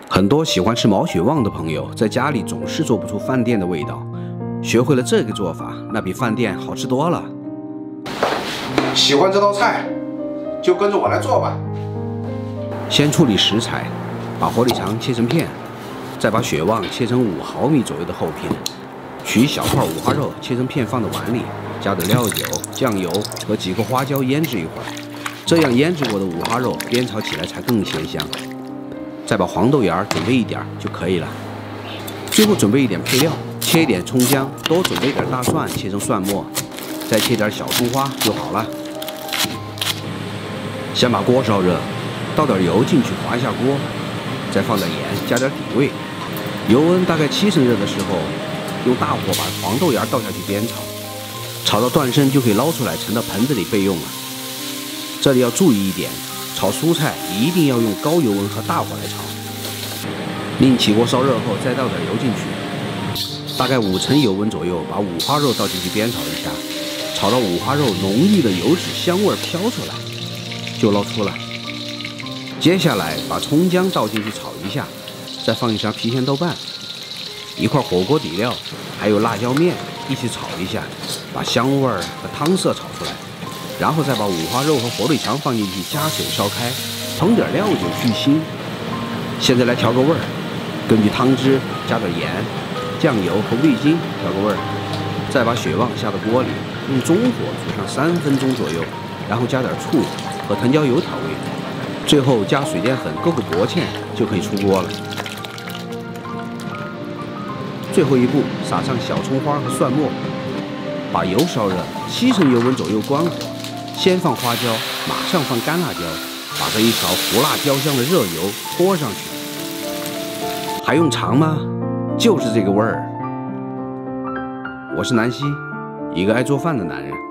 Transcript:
很多喜欢吃毛血旺的朋友，在家里总是做不出饭店的味道，学会了这个做法，那比饭店好吃多了。 喜欢这道菜，就跟着我来做吧。 先处理食材，把火腿肠切成片，再把血旺切成5毫米左右的厚片，取小块五花肉切成片放在碗里，加点料酒、酱油和几个花椒腌制一会儿，这样腌制过的五花肉煸炒起来才更鲜香。再把黄豆芽准备一点就可以了。最后准备一点配料，切一点葱姜，多准备点大蒜切成蒜末，再切点小葱花就好了。先把锅烧热，倒点油进去滑一下锅，再放点盐，加点底味。油温大概70%热的时候，用大火把黄豆芽倒下去煸炒，炒到断生就可以捞出来盛到盆子里备用了。这里要注意一点，炒蔬菜一定要用高油温和大火来炒。另起锅烧热后，再倒点油进去，大概5成油温左右，把五花肉倒进去煸炒一下，炒到五花肉浓郁的油脂香味飘出来，就捞出了。接下来把葱姜倒进去炒一下，再放一勺郫县豆瓣，一块火锅底料，还有辣椒面一起炒一下，把香味和汤色炒出来。然后再把五花肉和火腿肠放进去，加水烧开，烹点料酒去腥。现在来调个味儿，根据汤汁加点盐、酱油和味精调个味儿，再把血旺下到锅里，用中火煮上3分钟左右，然后加点醋和藤椒油调味，最后加水淀粉勾个薄芡就可以出锅了。最后一步，撒上小葱花和蒜末，把油烧热，7成油温左右关火。先放花椒，马上放干辣椒，把这一勺胡辣椒香的热油泼上去。还用尝吗？就是这个味儿。我是南希，一个爱做饭的男人。